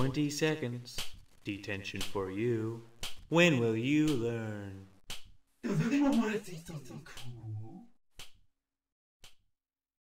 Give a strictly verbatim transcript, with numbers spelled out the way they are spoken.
Twenty seconds. Detention for you. When will you learn? Does anyone want to see something cool?